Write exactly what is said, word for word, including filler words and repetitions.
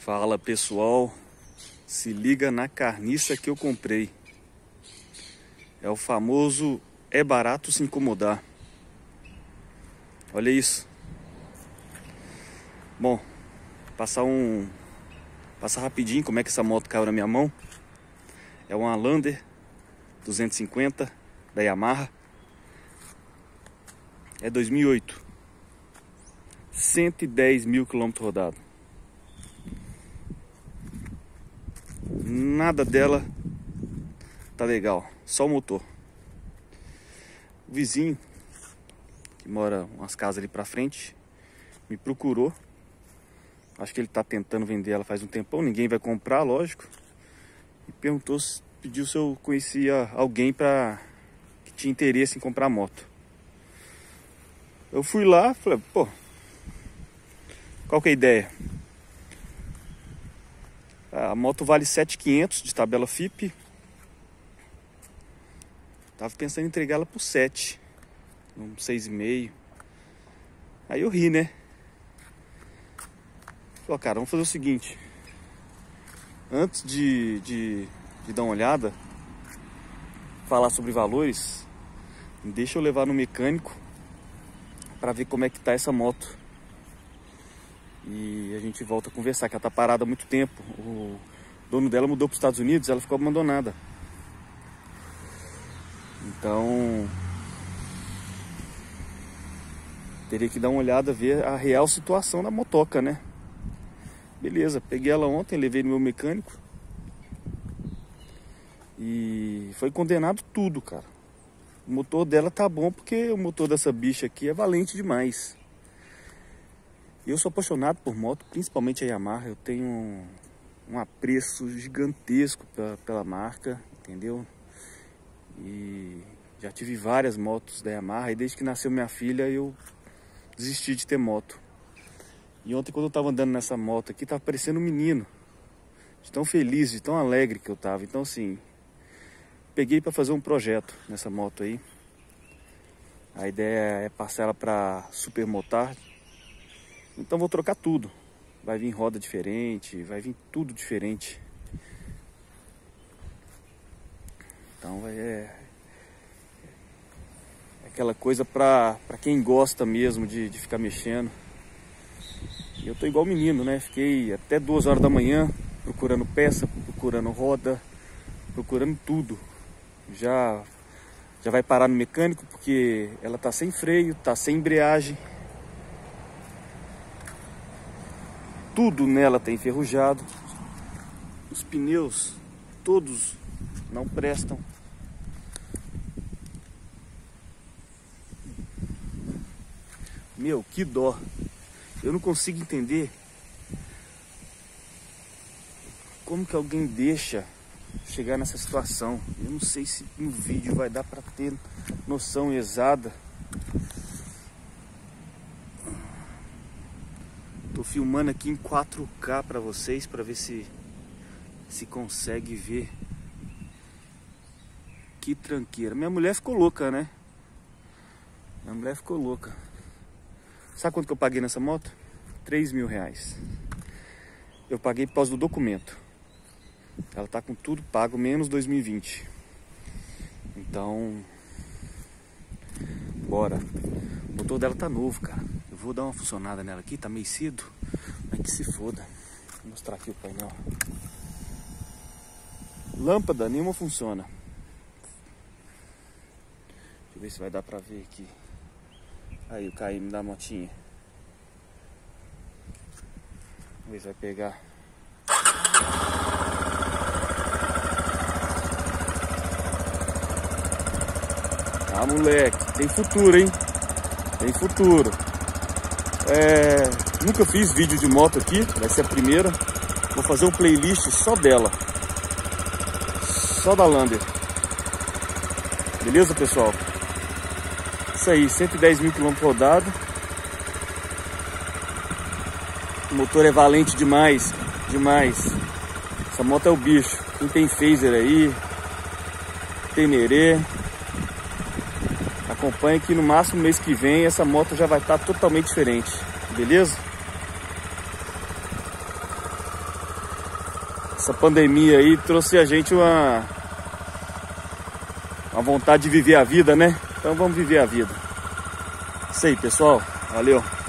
Fala pessoal, se liga na carniça que eu comprei. É o famoso é barato se incomodar. Olha isso. Bom, passar um passar rapidinho como é que essa moto caiu na minha mão. É uma Lander duzentos e cinquenta da Yamaha. É dois mil e oito. cento e dez mil quilômetros rodados. Nada dela tá legal, só o motor. O vizinho, que mora umas casas ali pra frente, me procurou. Acho que ele tá tentando vender ela faz um tempão, ninguém vai comprar, lógico. E perguntou, pediu se eu conhecia alguém pra, que tinha interesse em comprar a moto. Eu fui lá, falei, pô, qual que é a ideia? A moto vale sete mil e quinhentos de tabela F I P. Tava pensando em entregar ela por sete, um seis e meio. Aí eu ri, né? Falei, cara, vamos fazer o seguinte. Antes de, de, de dar uma olhada, falar sobre valores, deixa eu levar no mecânico para ver como é que tá essa moto. E a gente volta a conversar, que ela tá parada há muito tempo. O dono dela mudou para os Estados Unidos, ela ficou abandonada. Então teria que dar uma olhada, ver a real situação da motoca, né? Beleza, peguei ela ontem, levei no meu mecânico. E foi condenado tudo, cara. O motor dela tá bom porque o motor dessa bicha aqui é valente demais. Eu sou apaixonado por moto, principalmente a Yamaha. Eu tenho um, um apreço gigantesco pela, pela marca, entendeu? E já tive várias motos da Yamaha. E desde que nasceu minha filha, eu desisti de ter moto. E ontem, quando eu tava andando nessa moto aqui, tava parecendo um menino. De tão feliz, de tão alegre que eu tava. Então, assim, peguei para fazer um projeto nessa moto aí. A ideia é passar ela para Supermotar. Então vou trocar tudo. Vai vir roda diferente, vai vir tudo diferente. Então é, é aquela coisa pra, pra quem gosta mesmo de, de ficar mexendo. E eu tô igual menino, né? Fiquei até duas horas da manhã procurando peça, procurando roda, procurando tudo. Já, já vai parar no mecânico porque ela tá sem freio, tá sem embreagem. Tudo nela tá enferrujado. Os pneus todos não prestam. Meu, que dó. Eu não consigo entender como que alguém deixa chegar nessa situação. Eu não sei se no vídeo vai dar para ter noção exata. Tô filmando aqui em quatro K para vocês, para ver se se consegue ver. Que tranqueira. Minha mulher ficou louca, né? Minha mulher ficou louca. Sabe quanto que eu paguei nessa moto? três mil reais. Eu paguei por causa do documento. Ela tá com tudo pago, menos dois mil e vinte. Então, bora. O motor dela tá novo, cara. Eu vou dar uma funcionada nela aqui, tá meio cedo, mas que se foda. Vou mostrar aqui o painel. Lâmpada nenhuma funciona. Deixa eu ver se vai dar pra ver aqui. Aí o K M da motinha. Vamos ver se vai pegar. Ah, moleque, tem futuro, hein? Tem futuro. É, nunca fiz vídeo de moto aqui, vai ser a primeira. Vou fazer um playlist só dela. Só da Lander. Beleza, pessoal? Isso aí, cento e dez mil quilômetros rodados. O motor é valente demais, demais. Essa moto é o bicho. Quem tem phaser aí, Teneré, acompanha que no máximo mês que vem essa moto já vai estar totalmente diferente, beleza? Essa pandemia aí trouxe a gente uma, uma vontade de viver a vida, né? Então vamos viver a vida. Isso aí, pessoal. Valeu.